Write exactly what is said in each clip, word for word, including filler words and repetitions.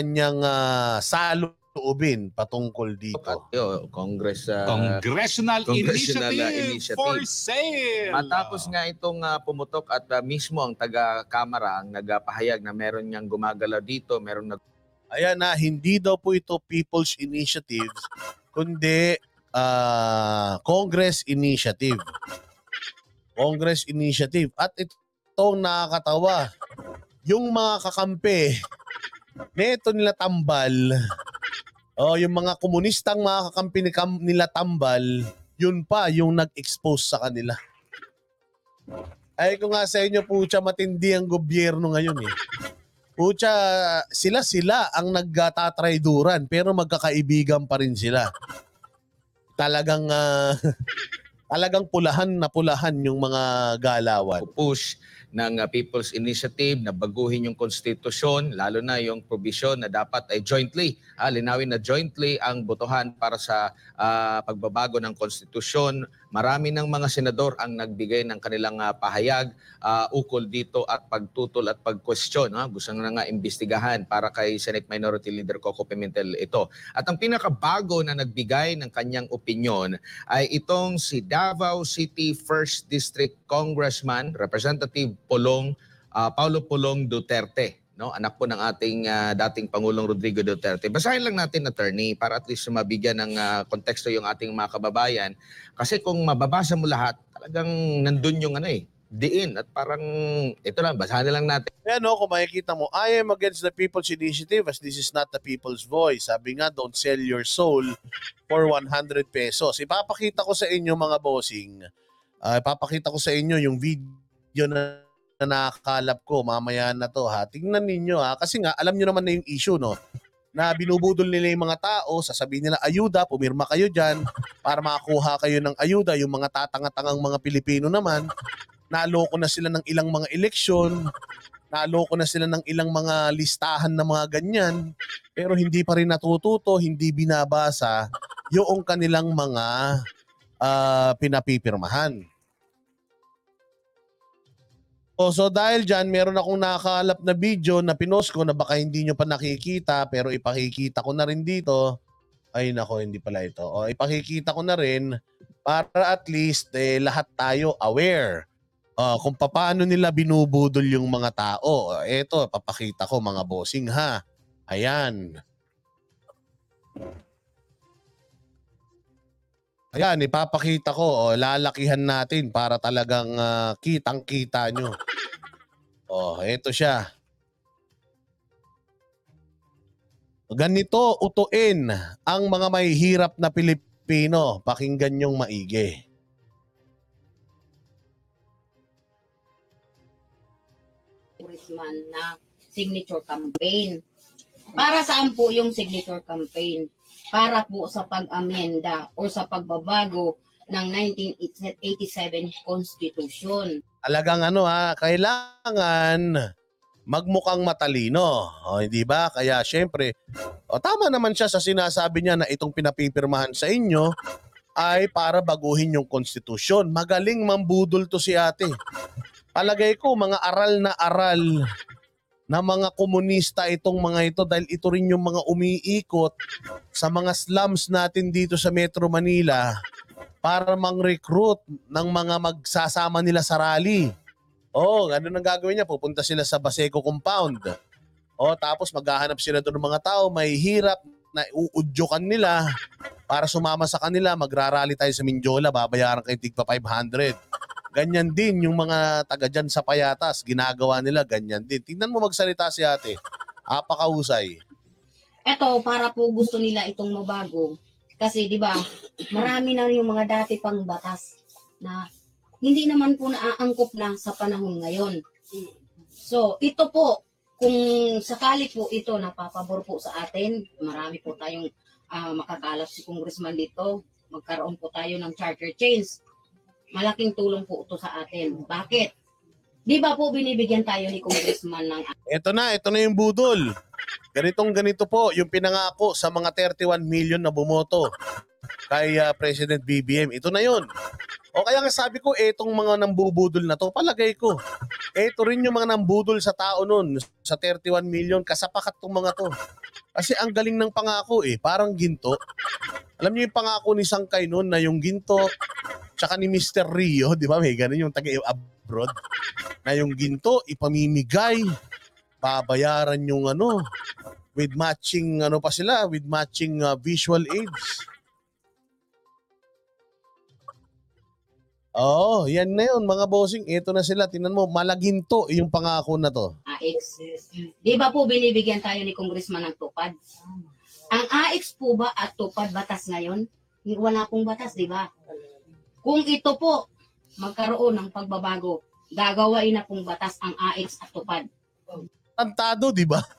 kanyang uh, saloobin patungkol dito. Yo, Congress, uh, Congressional, Congressional initiative, uh, initiative for sale. Matapos nga itong uh, pumutok at uh, mismo ang taga-kamara ang nagpahayag na meron niyang gumagalaw dito, meron nag Ayan na, hindi daw po ito People's Initiative, kundi uh, Congress Initiative. Congress Initiative. At itong nakakatawa, yung mga kakampi, neto nila tambal, o yung mga komunistang mga kakampi nila tambal, yun pa yung nag-expose sa kanila. Ay ko nga sa inyo, pucha, matindi ang gobyerno ngayon eh. Pucha, sila-sila ang nagtatrayduran pero magkakaibigan pa rin sila. Talagang uh, talagang pulahan na pulahan yung mga galawan. push ng uh, People's Initiative na baguhin yung konstitusyon, lalo na yung provision na dapat ay jointly, ah, linawin na jointly ang botohan para sa uh, pagbabago ng konstitusyon. Marami ng mga senador ang nagbigay ng kanilang uh, pahayag uh, ukol dito at pagtutol at pag-question. Ha? Gusto na nga imbestigahan para kay Senate Minority Leader Coco Pimentel ito. At ang pinakabago na nagbigay ng kanyang opinyon ay itong si Davao City First District Congressman, Representative Pulong, uh, Paulo Pulong Duterte. No, anak po ng ating uh, dating Pangulong Rodrigo Duterte. Basahin lang natin, attorney, para at least mabigyan ng uh, konteksto yung ating mga kababayan. Kasi kung mababasa mo lahat, talagang nandun yung ano eh, diin. At parang, ito lang, basahin na lang natin. Yan o, kung makikita mo, I am against the People's Initiative as this is not the people's voice. Sabi nga, don't sell your soul for one hundred pesos. Ipapakita ko sa inyo mga bossing, uh, ipapakita ko sa inyo yung video na na nakakalap ko, mamaya na to ha. Tingnan ninyo ha, kasi nga alam nyo naman na yung issue no, na binubudol nila yung mga tao, sasabihin nila ayuda, pumirma kayo dyan para makakuha kayo ng ayuda. Yung mga tatanga-tangang mga Pilipino naman, naloko na sila ng ilang mga eleksyon, naloko na sila ng ilang mga listahan na mga ganyan, pero hindi pa rin natututo, hindi binabasa yung kanilang mga uh, pinapipirmahan. So, so dahil dyan, meron akong nakakalap na video na pinost ko na baka hindi nyo pa nakikita pero ipakikita ko na rin dito. Ay nako, hindi pala ito. O, ipakikita ko na rin para at least eh, lahat tayo aware uh, kung paano nila binubudol yung mga tao. Ito, papakita ko mga bossing ha. Ayan. Ayan, ipapakita ko, oh, lalakihan natin para talagang uh, kitang-kita nyo. Oh, eto siya. Ganito utuin ang mga mahihirap na Pilipino. Pakinggan nyong maigi. Congressman na signature campaign. Para saan po yung signature campaign? Para po sa pag-amenda o sa pagbabago ng nineteen eighty-seven Constitution. Alagang ano ha, kailangan magmukhang matalino. O, hindi ba? Kaya syempre, o, tama naman siya sa sinasabi niya na itong pinapipirmahan sa inyo ay para baguhin yung konstitusyon. Magaling mambudol to si ate. Palagay ko, mga aral na aral na mga komunista itong mga ito dahil ito rin yung mga umiikot sa mga slums natin dito sa Metro Manila para mang-recruit ng mga magsasama nila sa rally. Oh, ganun ang gagawin niya. Pupunta sila sa Baseco Compound. Oh, tapos maghahanap sila doon ng mga tao may hirap na uudyokan nila para sumama sa kanila. Magrarally tayo sa Mindiola, babayaran kay tigpa five hundred. Ganyan din yung mga taga dyan sa Payatas, ginagawa nila ganyan din. Tingnan mo magsalita si ate. Apakahusay. Eto, para po gusto nila itong mabago. Kasi di ba, marami na yung mga dati pang batas na hindi naman po naaangkop na sa panahon ngayon. So, ito po, kung sakali po ito napapabor po sa atin, marami po tayong uh, makakalap si Congressman dito, magkaroon po tayo ng charter change. Malaking tulong po ito sa atin. Bakit? Di ba po binibigyan tayo ni Congressman ng... Ito na, ito na yung budol. Ganitong ganito po, yung pinangako sa mga thirty-one million na bumoto kay uh, President B B M. Ito na yun. O kaya nga sabi ko, etong mga nambubudol na to, palagay ko. Ito rin yung mga nambudol sa tao nun, sa thirty-one million, kasapakat tong mga to. Kasi ang galing ng pangako eh, parang ginto. Alam niyo yung pangako ni Sangkay noon na yung ginto, tsaka ni mister Rio, di ba may ganun yung taga-abroad, na yung ginto ipamimigay, babayaran yung ano, with matching ano pa sila, with matching uh, visual aids. Oo, yan na yun mga bossing. Ito na sila. Tingnan mo, malaginto yung pangako na to. A X. Di ba po binibigyan tayo ni Congressman ng tupad? Ang A X po ba at tupad batas ngayon? Wala pong batas, di ba? Kung ito po magkaroon ng pagbabago, gagawain na pong batas ang A X at tupad. Tantado, di ba?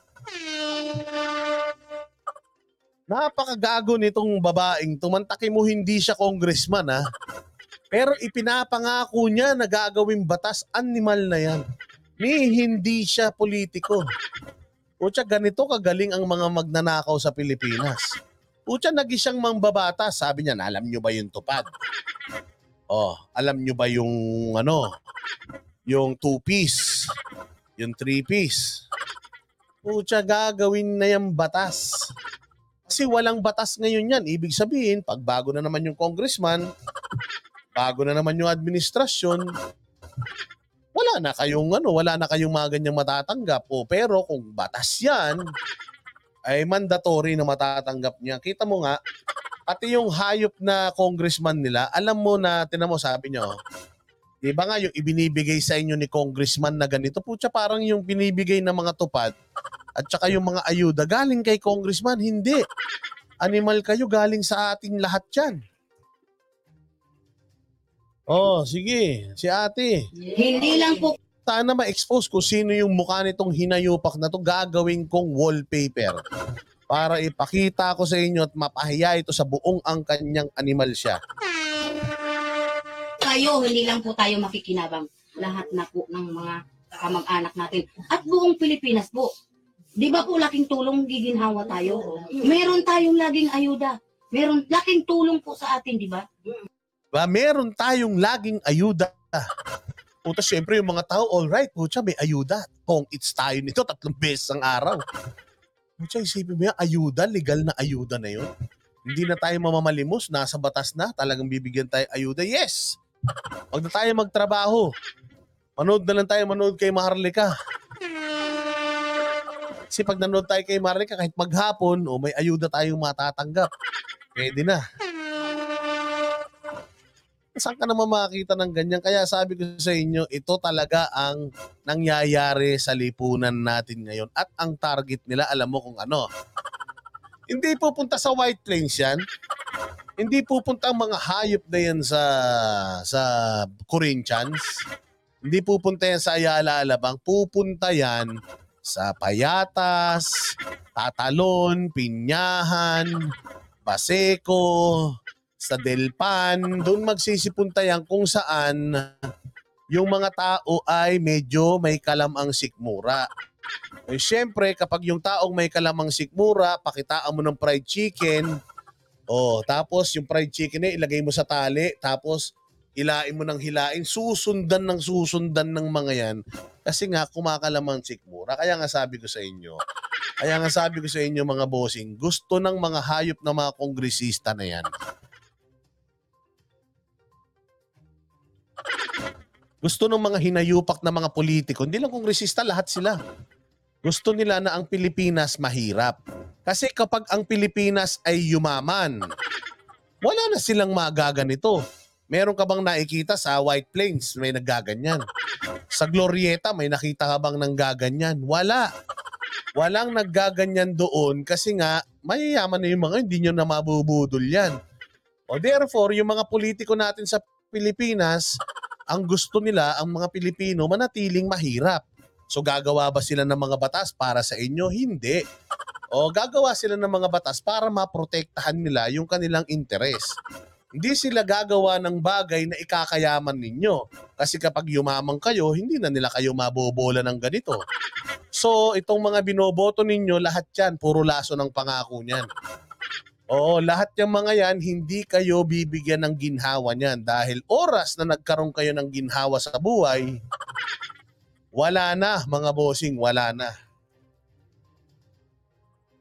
Napakagago nitong babaeng tumantaki mo hindi siya congressman ha. Pero ipinapangako niya na gagawing batas, animal na yan. Ni hindi siya politiko. Utya, ganito kagaling ang mga magnanakaw sa Pilipinas. Utya, nag-isang mangbabata, sabi niya, alam niyo ba yung tupad? Oh, alam niyo ba yung ano, yung two-piece, yung three-piece? Utya, gagawin na yung batas. Kasi walang batas ngayon yan. Ibig sabihin, pag bago na naman yung congressman, bago na naman yung administrasyon, wala na kayong ano, wala na kayong mga ganyang matatanggap. O pero kung batas yan, ay mandatory na matatanggap niya. Kita mo nga, pati yung hayop na congressman nila, alam mo na, tinan mo, sabi niya, oh, di ba nga yung ibinibigay sa inyo ni congressman na ganito, putya parang yung binibigay ng mga tupad at saka yung mga ayuda, galing kay congressman, hindi. Animal kayo, galing sa ating lahat yan. Oh, sige. Si ate. Hindi lang po Sana ma-expose kung sino yung mukha nitong hinayupak na to, gagawin kong wallpaper para ipakita ko sa inyo at mapahiya ito sa buong ang kanyang animal siya. kayo, hindi lang po tayo makikinabang. Lahat na po ng mga kamag-anak natin. At buong Pilipinas po. Di ba po laking tulong giginhawa tayo? Meron tayong laging ayuda. Meron laking tulong po sa atin, di ba? Ba, meron tayong laging ayuda. Puta, syempre yung mga tao, alright, putya, may ayuda. Kung it's tayo nito, tatlong beses ang araw. Putya, isipin mo yan, ayuda, legal na ayuda na yun. Hindi na tayo mamamalimos, nasa batas na, talagang bibigyan tayo ayuda. Yes! Huwag na tayo magtrabaho. Manood na lang tayo, manood kay Maharlika. Kasi pag nanood tayo kay Maharlika, kahit maghapon, o may ayuda tayong matatanggap. Pwede na. Saan ka naman makakita ng ganyan? Kaya sabi ko sa inyo, ito talaga ang nangyayari sa lipunan natin ngayon. At ang target nila, alam mo kung ano. Hindi pupunta sa White Plains yan. Hindi pupunta ang mga hayop na yan sa, sa Corinthians. Hindi pupunta yan sa Ayala Alabang. Pupunta yan sa Payatas, Tatalon, Pinyahan, Baseco, sa Delpan, doon magsisipunta yan kung saan yung mga tao ay medyo may kalamang sikmura. Eh, siyempre, kapag yung taong may kalamang sikmura, pakitaan mo ng fried chicken, oh, tapos yung fried chicken eh, ilagay mo sa tali, tapos hilain mo ng hilain, susundan ng susundan ng mga yan. Kasi nga, kumakalamang sikmura. Kaya nga sabi ko sa inyo, kaya nga sabi ko sa inyo mga bossing, gusto ng mga hayop na mga kongresista na yan. Gusto ng mga hinayupak na mga politiko, hindi lang kongresista, lahat sila. Gusto nila na ang Pilipinas mahirap. Kasi kapag ang Pilipinas ay yumaman, wala na silang magaganito. Meron ka bang nakikita sa White Plains may naggaganyan? Sa Glorieta may nakita ka bang nanggaganyan? Wala. Walang naggaganyan doon kasi nga mayayaman na yung mga hindi nyo na mabubudol yan. O therefore, yung mga politiko natin sa Pilipinas, ang gusto nila, ang mga Pilipino, manatiling mahirap. So gagawa ba sila ng mga batas para sa inyo? Hindi. O gagawa sila ng mga batas para maprotektahan nila yung kanilang interes. Hindi sila gagawa ng bagay na ikakayaman ninyo. Kasi kapag yumamang kayo, hindi na nila kayo mabobola ng ganito. So itong mga binoboto ninyo, lahat yan, puro laso ng pangako niyan. Oo, lahat yung mga yan, hindi kayo bibigyan ng ginhawa niyan dahil oras na nagkaroon kayo ng ginhawa sa buhay, wala na mga bossing, wala na.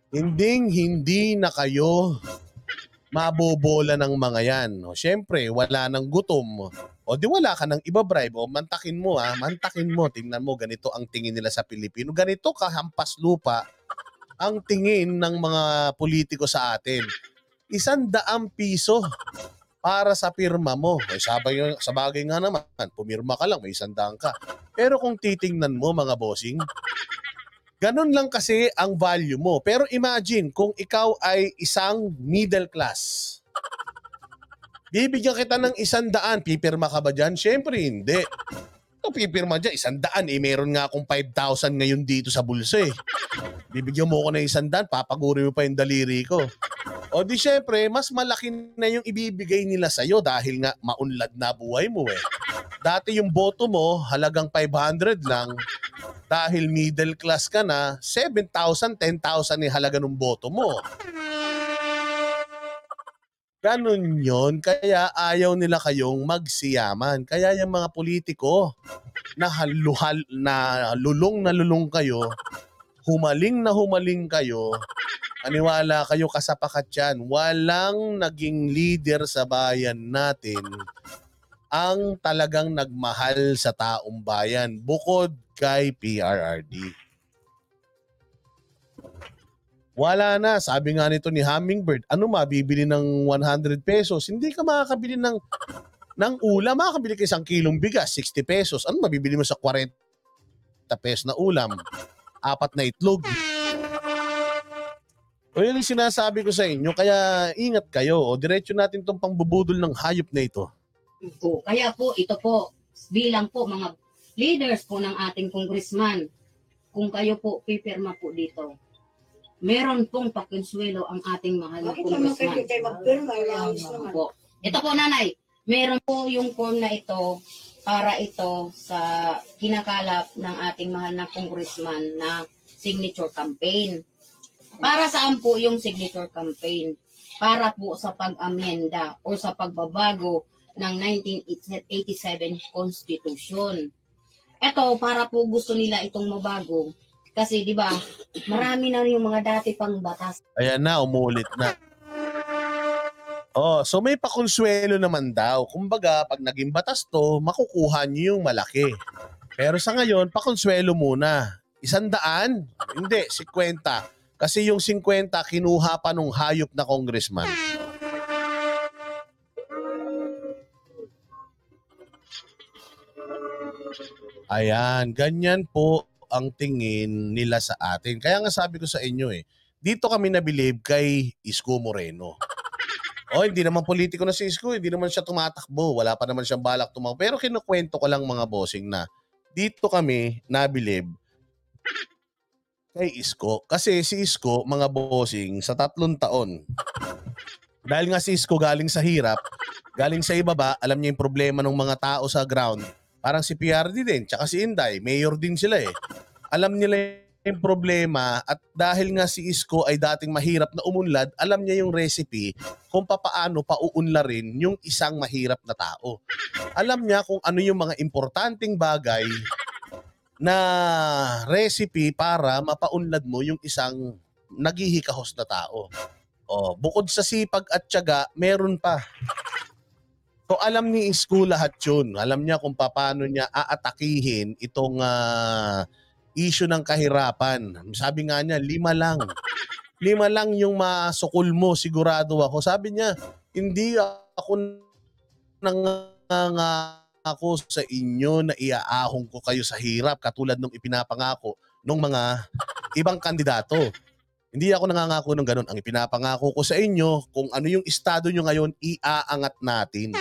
Hinding hindi na kayo mabobola ng mga yan. O, syempre, wala nang gutom. O di wala ka nang ibabribe. O mantakin mo ha, mantakin mo. Tingnan mo, ganito ang tingin nila sa Pilipino. Ganito kahampas lupa ang tingin ng mga politiko sa atin. Isang daang piso para sa pirma mo. Eh, sabay, sa bagay nga naman, pumirma ka lang, may isang daang ka. Pero kung titingnan mo mga bossing, ganun lang kasi ang value mo. Pero imagine kung ikaw ay isang middle class. Bibigyan kita ng isang daan, pipirma ka ba dyan? Siyempre hindi. Ito pipirma dyan, isang daan. Eh, meron nga akong five thousand ngayon dito sa bulsa eh. Bibigyan mo ko ng isang daan, papaguri mo pa yung daliri ko. O di syempre, mas malaki na yung ibibigay nila sa'yo dahil nga maunlad na buhay mo eh. Dati yung boto mo, halagang five hundred lang. Dahil middle class ka na, seven thousand, ten thousand yung halaga ng boto mo. Ganun yun. Kaya ayaw nila kayong magsiyaman. Kaya yung mga politiko na haluhal, na lulong na lulong kayo, humaling na humaling kayo, aniwala kayo kasapakat yan. Walang naging leader sa bayan natin ang talagang nagmahal sa taong bayan bukod kay P R R D. Wala na. Sabi nga nito ni Hummingbird, ano mabibili ng one hundred pesos? Hindi ka makakabili ng, ng ulam. Makakabili ka isang kilong bigas, sixty pesos. Ano mabibili mo sa forty pesos na ulam? Apat na itlog. O yun yung sinasabi ko sa inyo. Kaya ingat kayo. O diretso natin itong pangbubudol ng hayop na ito. Po. Kaya po, ito po, bilang po mga leaders po ng ating congressman, kung kayo po pipirma po dito, meron pong pakonsuelo ang ating mahal na Bakit naman kayo congressman. kayo magpirma? Ayos naman. Po. Ito po nanay, meron po yung form na ito para ito sa kinakalap ng ating mahal na congressman na signature campaign. Para saan po yung signature campaign? Para po sa pag-amenda o sa pagbabago ng nineteen eighty-seven Constitution. Ito, para po gusto nila itong mabago. Kasi di ba, marami na yung mga dati pang batas. Ayan na, umulit na. Oh, so may pakonsuelo naman daw. Kumbaga, pag naging batas to, makukuha niyo yung malaki. Pero sa ngayon, pakonsuelo muna. Isang daan? Hindi, fifty. Kasi yung fifty, kinuha pa nung hayop na congressman. Ayan, ganyan po ang tingin nila sa atin. Kaya nga sabi ko sa inyo eh, dito kami nabilib kay Isko Moreno. O, hindi naman politiko na si Isko, hindi naman siya tumatakbo, wala pa naman siyang balak tumakbo. Pero kinukwento ko lang mga bossing na dito kami nabilib kay Isko. Kasi si Isko, mga bossing, sa tatlong taon, dahil nga si Isko galing sa hirap, galing sa ibaba, alam niya yung problema ng mga tao sa ground. Parang si P R D din, tsaka si Inday, mayor din sila eh. Alam nila yung problema at dahil nga si Isko ay dating mahirap na umunlad, alam niya yung recipe kung papaano pauunlarin yung isang mahirap na tao. Alam niya kung ano yung mga importanteng bagay na recipe para mapaunlad mo yung isang naghihikahos na tao. Oh, bukod sa sipag at tiyaga, meron pa. So alam ni Isko lahat yun. Alam niya kung paano niya aatakihin itong uh, issue ng kahirapan. Sabi nga niya, lima lang. Lima lang yung masukul mo, sigurado ako. Sabi niya, hindi ako nangangako sa inyo na iaahong ko kayo sa hirap katulad nung ipinapangako ng mga ibang kandidato. Hindi ako nangangako ng ganun. Ang ipinapangako ko sa inyo, kung ano yung estado nyo ngayon, iaangat natin.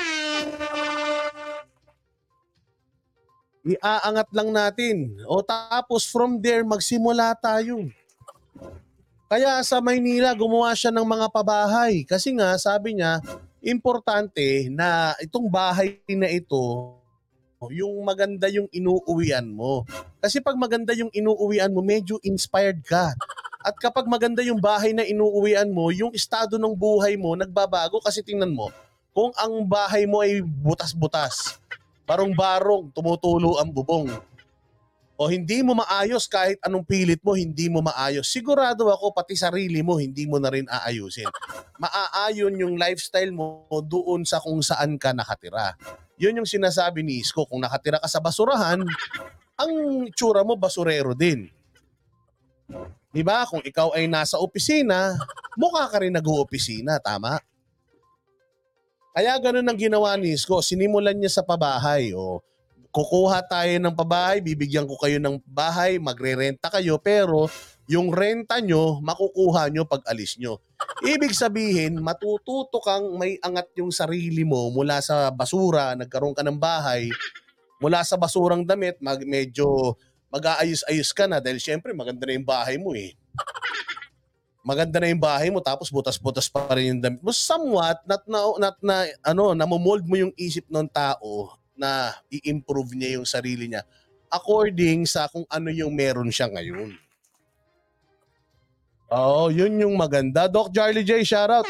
Iaangat lang natin. O tapos from there, magsimula tayo. Kaya sa Maynila, gumawa siya ng mga pabahay. Kasi nga, sabi niya, importante na itong bahay na ito, yung maganda yung inuuwian mo. Kasi pag maganda yung inuuwian mo, medyo inspired ka. At kapag maganda yung bahay na inuuwian mo, yung estado ng buhay mo nagbabago kasi tingnan mo, kung ang bahay mo ay butas-butas, barong-barong, tumutulo ang bubong. o hindi mo maayos kahit anong pilit mo, hindi mo maayos. Sigurado ako pati sarili mo hindi mo na rin aayusin. Maaayon yung lifestyle mo doon sa kung saan ka nakatira. Yun yung sinasabi ni Isko, kung nakatira ka sa basurahan, ang tsura mo basurero din. Diba? Kung ikaw ay nasa opisina, mukha ka rin nag-uopisina, tama? Kaya ganun ang ginawa ni Isko. Sinimulan niya sa pabahay. O, kukuha tayo ng pabahay, bibigyan ko kayo ng bahay, magre-renta kayo, pero yung renta nyo, makukuha nyo pag alis nyo. Ibig sabihin, matututo kang may angat yung sarili mo mula sa basura, nagkaroon ka ng bahay, mula sa basurang damit, mag, medyo mag-aayos-ayos ka na dahil syempre maganda na yung bahay mo eh. Maganda na yung bahay mo tapos butas-butas pa rin yung damit mo. Somewhat, not na, not na, ano, namomold mo yung isip ng tao na i-improve niya yung sarili niya according sa kung ano yung meron siya ngayon. Oo, yun yung maganda. Doc Charlie J, shoutout.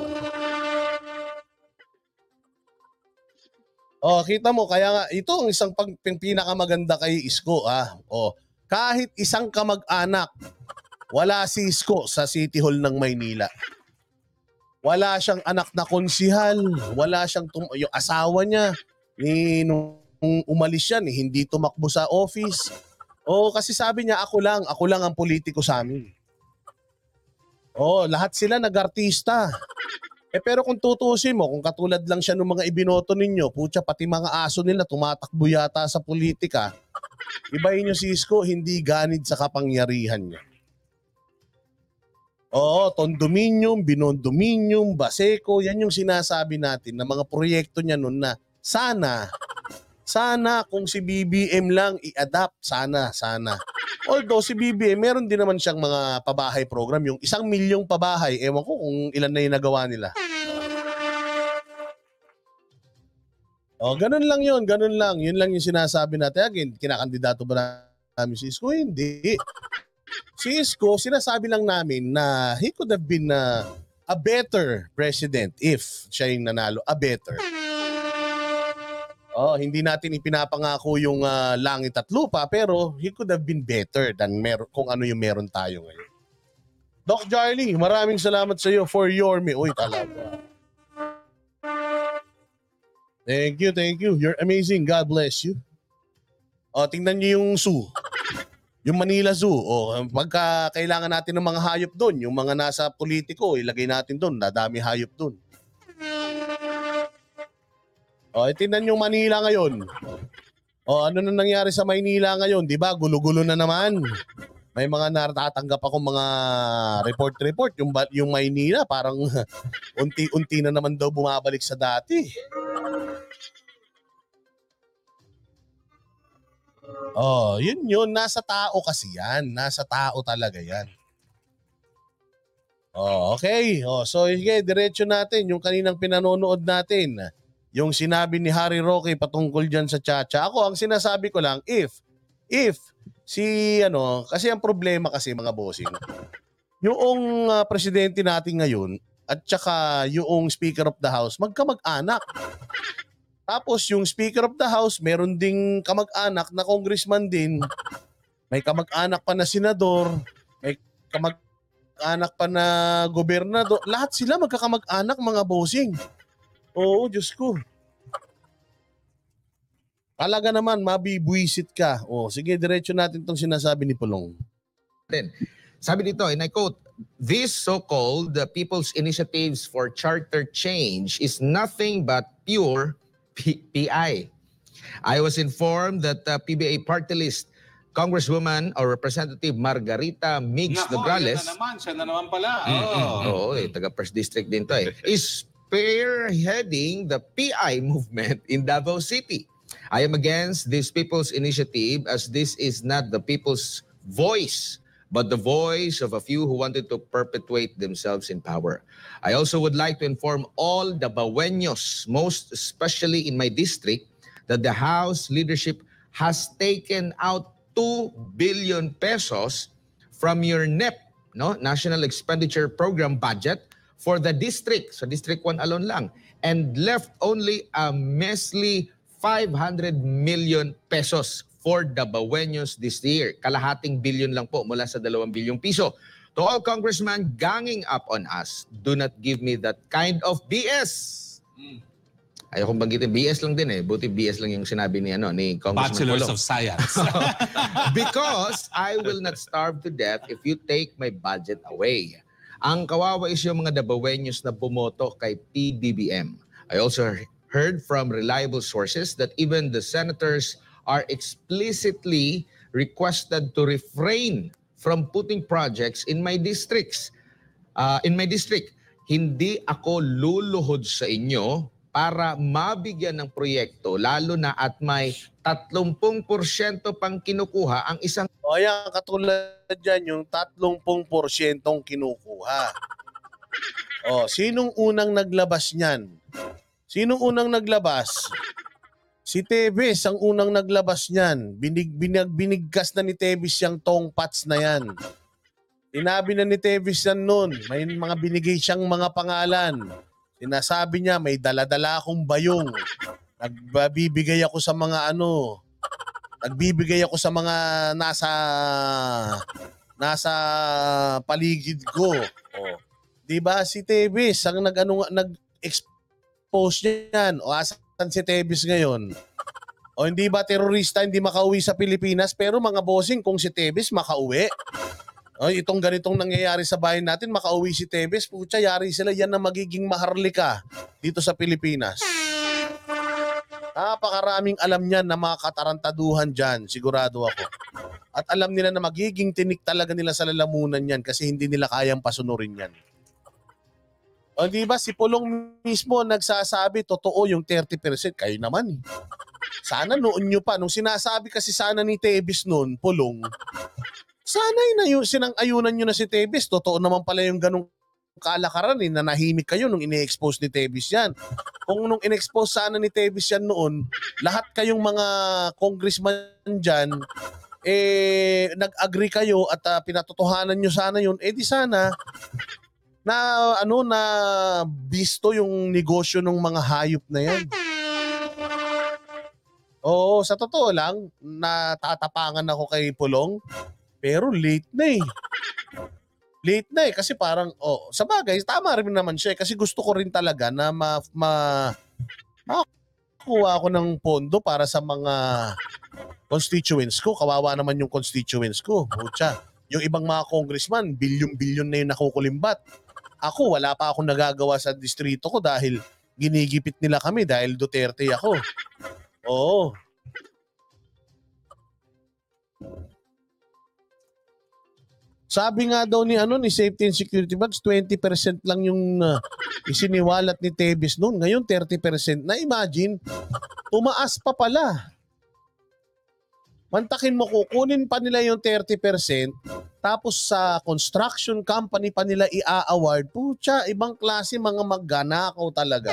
Oh, kita mo, kaya nga, ito ang isang pag, pinakamaganda kay Isko. Ah. Oh, kahit isang kamag-anak, wala si Isko sa City Hall ng Maynila. Wala siyang anak na konsihal, wala siyang, tum- yung asawa niya, ni nung umalis yan, eh, hindi tumakbo sa office. O kasi sabi niya, ako lang, ako lang ang politiko sa amin. Oh, lahat sila nag-artista. Eh pero kung tutusin mo, kung katulad lang siya ng mga ibinoto ninyo, putya pati mga aso nila tumatakbo yata sa politika. Ibahin niyo si Isko, hindi ganid sa kapangyarihan niya. Oo, Tondominium, Binondominium, Baseco, yan yung sinasabi natin na mga proyekto niya noon na sana, sana kung si B B M lang i-adapt, sana, sana. Although si B B M, meron din naman siyang mga pabahay program, yung isang milyong pabahay, ewan ko kung ilan na yung nagawa nila. O, ganun lang yun, ganun lang. Yun lang yung sinasabi natin. Again, kinakandidato ba namin si Isko? Hindi. Si Isko, sinasabi lang namin na he could have been uh, a better president if siya yung nanalo. A better. Oh, hindi natin ipinapangako yung uh, langit at lupa, pero he could have been better than mer- kung ano yung meron tayo ngayon. Doc Charlie, maraming salamat sa iyo for your me. Uy, talaga. Thank you, thank you. You're amazing. God bless you. Oh, tingnan niyo yung zoo. Yung Manila Zoo. Oh, pagka kailangan natin ng mga hayop doon, yung mga nasa politiko, ilagay natin doon. Dadami hayop doon. O, oh, tingnan yung Manila ngayon. O, oh, ano na nangyari sa Maynila ngayon? Di ba? Gulo-gulo na naman. May mga natatanggap akong mga report-report. Yung, yung Maynila, parang unti-unti na naman daw bumabalik sa dati. Oh, yun yun. Nasa tao kasi yan. Nasa tao talaga yan. Oh, okay. Oh, so, sige, diretso natin. Yung kaninang pinanonood natin. Yung sinabi ni Harry Roque patungkol dyan sa Chacha. Ako, ang sinasabi ko lang, if, if, si, ano, kasi ang problema kasi mga bossing, yung uh, presidente natin ngayon, at saka yung Speaker of the House, magkamag-anak. Tapos yung Speaker of the House, meron ding kamag-anak na congressman din, may kamag-anak pa na senador, may kamag-anak pa na gobernador, lahat sila magkakamag-anak mga bossing. Oo, Diyos ko. Talaga naman, mabibwisit ka. O, sige, diretso natin itong sinasabi ni Pulong. Sabi dito, and I quote, "This so-called uh, People's Initiatives for Charter Change is nothing but pure P- PI. I was informed that uh, P B A party list Congresswoman or Representative Margarita Migs Nako, Nograles, yan na naman, siya na naman pala. oh, eh, taga First District din to eh, is spearheading the P I movement in Davao City. I am against this people's initiative as this is not the people's voice, but the voice of a few who wanted to perpetuate themselves in power. I also would like to inform all the Baweños, most especially in my district, that the House leadership has taken out two billion pesos from your N E P, no, National Expenditure Program budget, for the district, so District one alone lang, and left only a measly five hundred million pesos for Dabaweños this year. Kalahating bilyon lang po mula sa dalawang bilyong piso. To all congressmen ganging up on us, do not give me that kind of B S. Ayokong banggitin, B S lang din eh. Buti B S lang yung sinabi ni, ano, ni Congressman Bachelors Pulong. of Science. Because I will not starve to death if you take my budget away. Ang kawawa is yung mga Dabaweños na bumoto kay P B B M. I also heard from reliable sources that even the senators are explicitly requested to refrain from putting projects in my districts. Uh, in my district, hindi ako luluhod sa inyo para mabigyan ng proyekto, lalo na at may thirty porsyento pang kinukuha ang isang... O yan, katulad dyan, yung thirty porsyentong kinukuha. O, sinong unang naglabas niyan? Sinong unang naglabas? Si Tevez ang unang naglabas niyan. Binig, binig, binigkas na ni Tevez yung tongpats na yan. Tinabi na ni Tevez yan noon. May mga binigay siyang mga pangalan. Sinasabi niya, may daladala akong bayong. Nagbibigay ako sa mga ano, nagbibigay ako sa mga nasa nasa paligid ko. Oh. 'Di ba si Tevez ang nag-ano nag-expose niyan? O asan si Tevez ngayon? O hindi ba terorista, hindi makauwi sa Pilipinas, pero mga bossing kung si Tevez makauwi. Oh, itong ganitong nangyayari sa bayan natin, makauwi si Tevez, putya, yari sila, yan na magiging maharlika dito sa Pilipinas. Napakaraming alam niyan na mga katarantaduhan dyan, sigurado ako. At alam nila na magiging tinik talaga nila sa lalamunan yan kasi hindi nila kayang pasunurin yan. O di ba, si Pulong mismo nagsasabi, totoo yung thirty percent, kayo naman eh. Sana noon nyo pa, nung sinasabi kasi sana ni Tevez noon, Pulong, sana'y na yung sinang-ayunan nyo na si Tevez. Totoo naman pala yung ganong kalakaran eh, na nahimik kayo nung ine-expose ni Tevez yan. Kung nung in-expose sana ni Tevez yan noon, lahat kayong mga congressman dyan, eh, nag-agree kayo at uh, pinatotohanan nyo sana yun, eh di sana na ano na bisto yung negosyo ng mga hayop na yan. Oo, sa totoo lang, natatapangan ako kay Pulong. Pero late na eh. Late na eh kasi parang, oh, sa bagay, tama rin naman siya eh, kasi gusto ko rin talaga na ma, ma, makakuha ako ng pondo para sa mga constituents ko. Kawawa naman yung constituents ko. Pucha. Yung ibang mga congressman, bilyon-bilyon na yung nakukulimbat. Ako, wala pa akong nagagawa sa distrito ko dahil ginigipit nila kami dahil Duterte ako. Oo. Sabi nga daw ni ano ni Safety and Security Bugs, twenty percent lang yung uh, isiniwalat ni Tevez noon. Ngayon thirty percent. Na imagine, tumaas pa pala. Mantakin mo, kukunin pa nila yung thirty percent tapos sa construction company pa nila i-award. Pucha, ibang klase mga magnanakaw talaga.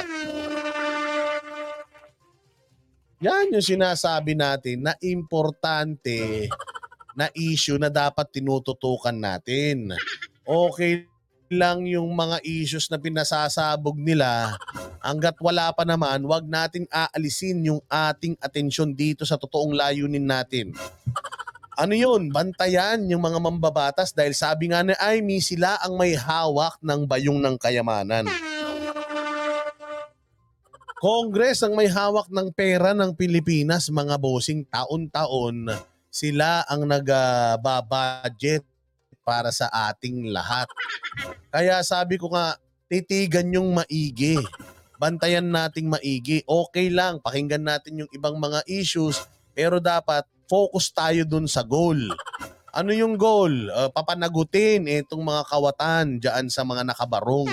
Yan yung sinasabi natin na importante na issue na dapat tinututukan natin. Okay lang yung mga issues na pinasasabog nila, hanggat wala pa naman, wag nating aalisin yung ating atensyon dito sa totoong layunin natin. Ano yun? Bantayan yung mga mambabatas dahil sabi nga ni Amy, sila ang may hawak ng bayong ng kayamanan. Congress ang may hawak ng pera ng Pilipinas, mga bossing, taon-taon. Sila ang nag-budget para sa ating lahat. Kaya sabi ko nga, titigan yung maigi. Bantayan nating maigi. Okay lang, pakinggan natin yung ibang mga issues, pero dapat focus tayo dun sa goal. Ano yung goal? Uh, papanagutin itong mga kawatan dyan sa mga nakabarong.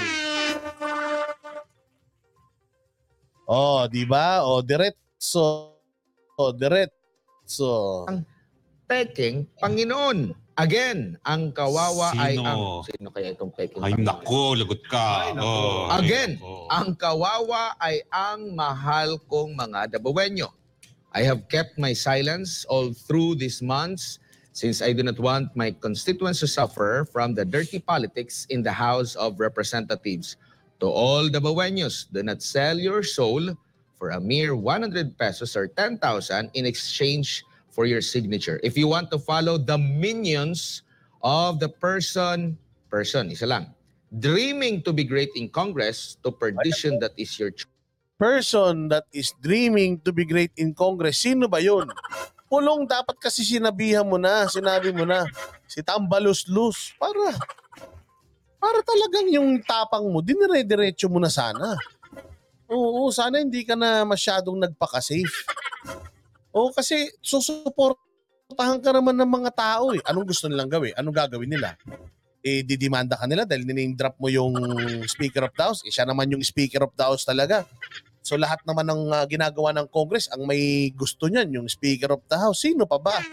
Oh, di ba? Oh, diretso. Oh, diretso. Peking Panginoon. Again, ang kawawa Sino? ay ang... Sino kaya itong Peking Ay Panginoon? nako, lagot ka. Ay, nako. Oh, Again, ay, nako. ang kawawa ay ang mahal kong mga Dabaweño. I have kept my silence all through these months since I do not want my constituents to suffer from the dirty politics in the House of Representatives. To all Dabaweños, do not sell your soul for a mere one hundred pesos or ten thousand in exchange for your signature. If you want to follow the minions of the person, person, isa lang, dreaming to be great in Congress, to perdition that is your choice. Person that is dreaming to be great in Congress. Sino ba yun? Pulong, dapat kasi sinabihan mo na, sinabi mo na. Si Tambalus-lus. Para, para talagang yung tapang mo, dinire-diretso mo na sana. Oo, sana hindi ka na masyadong nagpaka-safe. Oo, kasi susuportahan ka naman ng mga tao eh. Anong gusto nilang gawin? Anong gagawin nila? Eh, didimanda ka nila dahil name drop mo yung Speaker of the House. Eh, siya naman yung Speaker of the House talaga. So lahat naman ng uh, ginagawa ng Congress, ang may gusto niyan, yung Speaker of the House. Sino pa ba?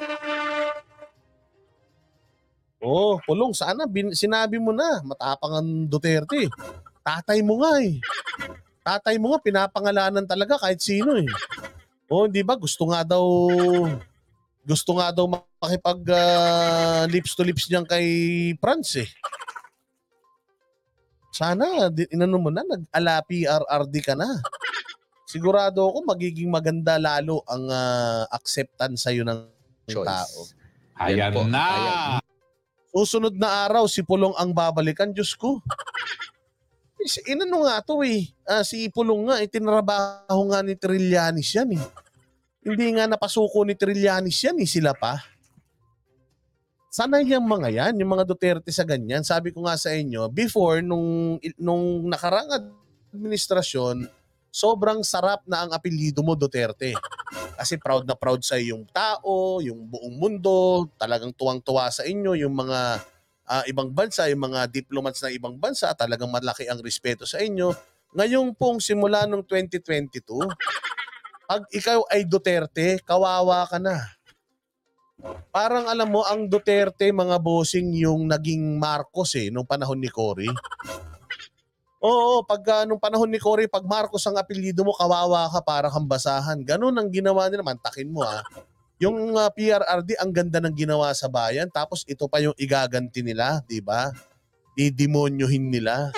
Oh, Pulong, sana bin- sinabi mo na, matapang ang Duterte. Tatay mo nga eh. Tatay mo nga, pinapangalanan talaga kahit sino eh. Oh, di ba? Gusto nga daw, gusto nga daw makipag uh, lips to lips niyan kay Franz eh. Sana, di- inano mo na, nag-ala P R R D ka na. Sigurado ako magiging maganda lalo ang uh, acceptance sa'yo ng Choice. tao. Ayan Yan po. na. Ayan. Susunod na araw, si Pulong ang babalikan. Diyos ko. Is- Inano nga to eh. Ah, si Pulong nga, itinrabaho nga ni Trillanes yan eh. Hindi nga napasuko ni Trillanes yan eh, sila pa. Sana yung mga yan, yung mga Duterte sa ganyan. Sabi ko nga sa inyo, before, nung, nung nakarang administrasyon, sobrang sarap na ang apelyido mo, Duterte. Kasi proud na proud sa yung tao, yung buong mundo, talagang tuwang-tuwa sa inyo, yung mga uh, ibang bansa, yung mga diplomats ng ibang bansa, talagang malaki ang respeto sa inyo. Ngayon pong simula nung twenty twenty-two, pag ikaw ay Duterte, kawawa ka na. Parang alam mo, ang Duterte, mga bossing, yung naging Marcos eh, nung panahon ni Cory. Oo, pag uh, nung panahon ni Cory, pag Marcos ang apelyido mo, kawawa ka para kang basahan. Ganun ang ginawa nila, mantakin mo ah. Yung uh, P R R D, ang ganda ng ginawa sa bayan, tapos ito pa yung igaganti nila, di ba? Didemonyohin nila.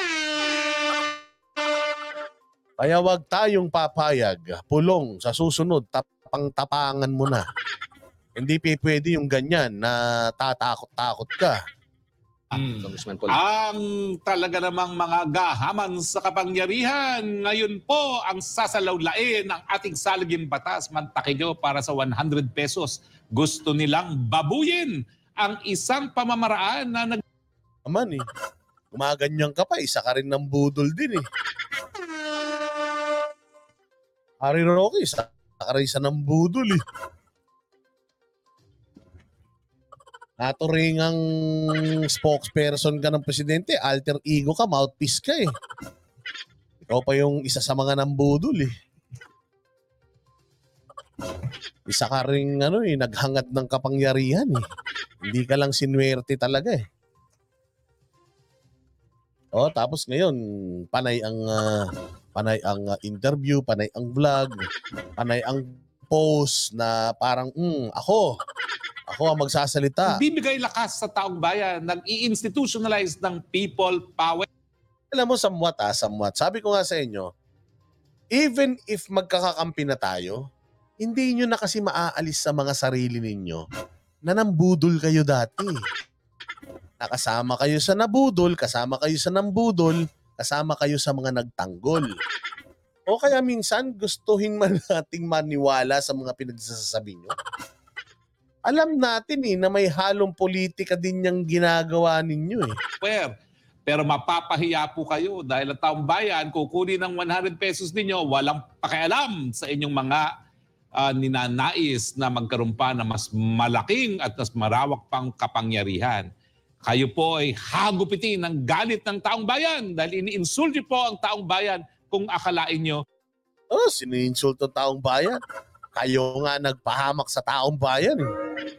Kaya wag tayong papayag, Pulong, sa susunod, tapang-tapangan mo na. Hindi pa pwede yung ganyan na tatakot-takot ka. Mm. Congressman Paul. Ang talaga namang mga gahaman sa kapangyarihan, ngayon po ang sasalawlain ng ating saluging batas. Mantakin nyo para sa one hundred pesos. Gusto nilang babuyin ang isang pamamaraan na nag... Naman eh. Gumaganyan ka pa, isa ka rin ng budol din eh. Harry Roque, isa ka rin isa ng budol eh. Naturingang spokesperson ka ng presidente, alter ego ka, mouthpiece ka eh. Ikaw pa yung isa sa mga nambudol eh. Isa ka rin ano eh, naghangad ng kapangyarihan eh. Hindi ka lang sinwerte talaga eh. Oh, tapos ngayon, panay ang uh, panay ang uh, interview, panay ang vlog, panay ang post na parang, mm, ako, ako ang magsasalita. Bibigay lakas sa taong bayan, nag-i-institutionalize ng people power. Alam mo, somewhat ah, somewhat. Sabi ko nga sa inyo, even if magkakakampi na tayo, hindi nyo na kasi maaalis sa mga sarili ninyo na nambudol kayo dati. Nakasama kayo sa nabudol, kasama kayo sa nambudol, kasama kayo sa mga nagtanggol. O kaya minsan, gustuhin man nating maniwala sa mga pinagsasabi nyo. Alam natin eh, na may halong politika din yung ginagawa ninyo eh. Pero mapapahiya po kayo dahil ang taong bayan kukunin ng one hundred pesos ninyo, walang pakialam sa inyong mga uh, ninanais na magkaroon pa na mas malaking at mas marawak pang kapangyarihan. Kayo po ay hagupitin ng galit ng taong bayan dahil ini-insulti po ang taong bayan kung akalain nyo. Oh, siniinsulto ng taong bayan. Kayo nga nagpahamak sa taong bayan eh.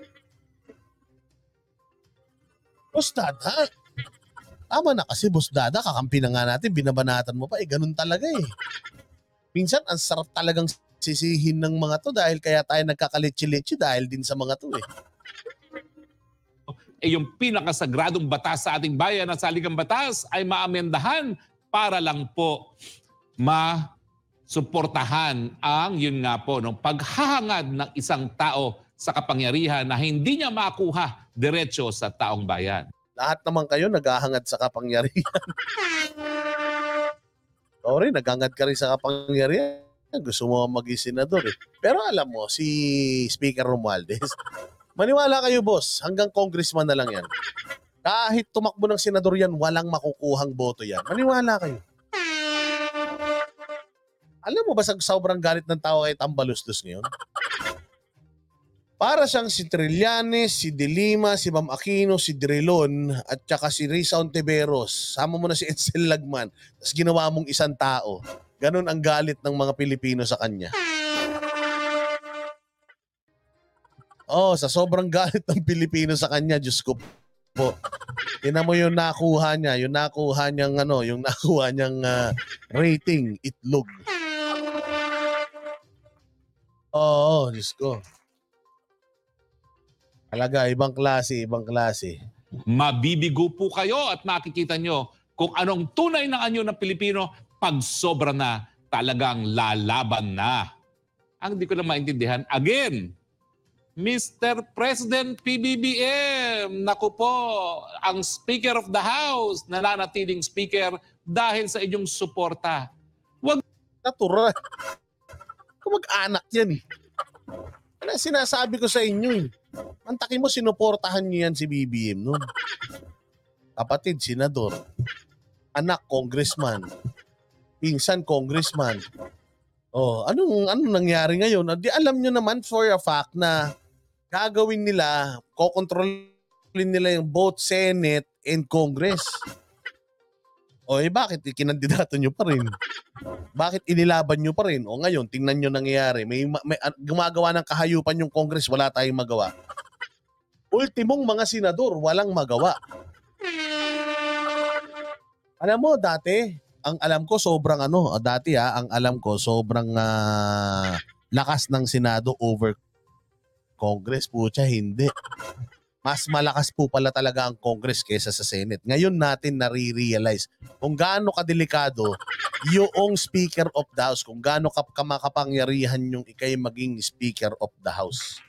Boss Dada, tama na kasi Boss Dada, kakampi na nga natin, binabanatan mo pa, eh ganun talaga eh. Minsan, ang sarap talagang sisihin ng mga to dahil kaya tayo nagkakalitsi-litsi dahil din sa mga to eh. Eh yung pinakasagradong batas sa ating bayan at saligang batas ay maamendahan para lang po ma suportahan ang yun nga po, no, paghahangad ng isang tao sa kapangyarihan na hindi niya makuha diretso sa taong bayan. Lahat naman kayo naghahangad sa kapangyarihan. Sorry, naghangad ka rin sa kapangyarihan. Gusto mo maging senador eh. Pero alam mo, si Speaker Romualdez, maniwala kayo boss, hanggang congressman na lang yan. Kahit tumakbo ng senador yan, walang makukuhang boto yan. Maniwala kayo. Alam mo ba sa sobrang galit ng tao kay Tambaluslos ngayon? Para siyang si Trillanes, si De Lima, si Ma'am Aquino, si Drilon, at saka si Risa Ontiveros. Sama mo na si Edsel Lagman, tapos ginawa mong isang tao. Ganon ang galit ng mga Pilipino sa kanya. Oh, sa sobrang galit ng Pilipino sa kanya, Diyos ko po. Tinan mo yung nakuha niya, yung nakuha niyang ano, yung nakuha niyang uh, rating, itlog. Oo, Diyos ko. Talaga, ibang klase, ibang klase. Mabibigo po kayo at makikita nyo kung anong tunay na anyo ng Pilipino pag sobra na talagang lalaban na. Ang di ko na maintindihan, again, Mister President P B B M, naku po, ang Speaker of the House, nananatiling Speaker dahil sa inyong suporta. Wag Natural. Kumag-anak yan eh. Ano sinasabi ko sa inyo eh. Mantakin mo, sinuportahan niyo yan si B B M noon. Kapatid, senador. Anak, congressman. Pinsan, congressman. Oh, anong anong nangyari ngayon? Di alam nyo naman for a fact na gagawin nila, kokontrolin nila yung both Senate and Congress. O eh bakit ikinandidato nyo pa rin? Bakit inilaban nyo pa rin? O ngayon, tingnan nyo nangyayari. May, may uh, gumagawa ng kahayupan yung Congress, wala tayong magawa. Ultimong mga senador, walang magawa. Alam mo, dati, ang alam ko sobrang ano, dati ha, ang alam ko sobrang uh, lakas ng Senado over Congress. Pucha, hindi. Mas malakas po pala talaga ang Congress kaysa sa Senate. Ngayon natin nare-realize kung gaano kadelikado yung Speaker of the House, kung gaano kamakapangyarihan yung ikay maging Speaker of the House.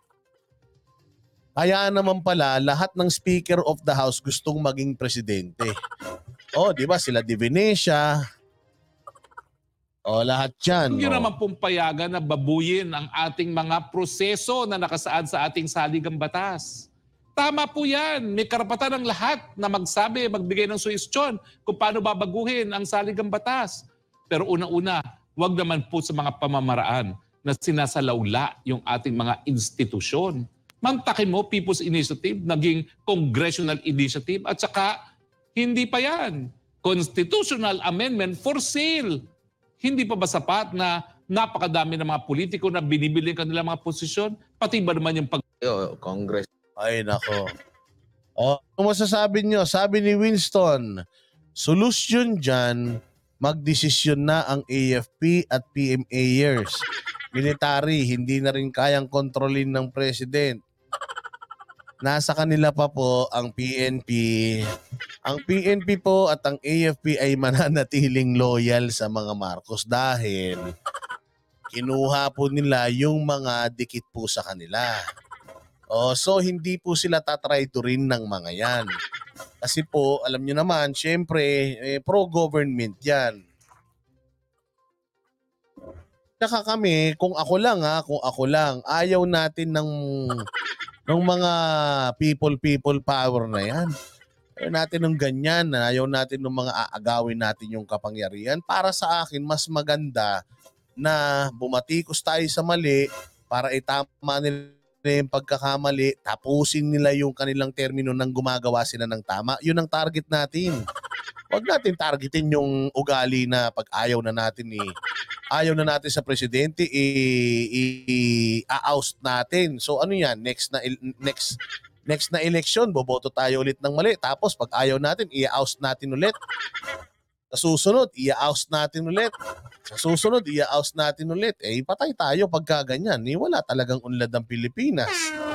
Kaya naman pala, lahat ng Speaker of the House gustong maging presidente. Oh, di ba? Sila Di Venecia. Oh, lahat yan. Hindi oh. naman pong payagan na babuyin ang ating mga proseso na nakasaad sa ating saligang batas. Tama po yan. May karapatan ng lahat na magsabi, magbigay ng suhestyon kung paano babaguhin ang saligang batas. Pero una-una, wag naman po sa mga pamamaraan na sinasalawla yung ating mga institusyon. Mantakin mo, People's Initiative, naging Congressional Initiative, at saka hindi pa yan. Constitutional Amendment for sale. Hindi pa ba sapat na napakadami ng mga politiko na binibili kanilang mga posisyon? Pati ba naman yung pag... Yo, Congress. Ay, nako. O, ano masasabi nyo? Sabi ni Winston, solusyon dyan, magdesisyon na ang A F P at P M Ayers. Military, hindi na rin kayang kontrolin ng president. Nasa kanila pa po ang P N P. Ang P N P po at ang A F P ay mananatiling loyal sa mga Marcos dahil kinuha po nila yung mga dikit po sa kanila. Oh, so hindi po sila tatry to rin ng mga yan. Kasi po, alam nyo naman, syempre, eh, pro-government yan. Saka kami, kung ako lang ha, kung ako lang, ayaw natin ng, ng mga people-people power na yan. Ayaw natin ng ganyan, ayaw natin ng mga aagawin natin yung kapangyarihan. Para sa akin, mas maganda na bumatikos tayo sa mali para itama nila yung pagkakamali, tapusin nila yung kanilang termino nang gumagawa sila ng tama. Yun ang target natin. Huwag natin targetin yung ugali na pag ayaw na natin eh, ayaw na natin sa presidente i-oust natin. So ano yan, next na next next na election, boboto tayo ulit ng mali. Tapos pag ayaw natin, i-oust natin ulit. Sa susunod, i-oust natin ulit. Sa susunod, i-oust natin ulit. Eh, patay tayo pagka ganyan. Eh, wala talagang unlad ang Pilipinas.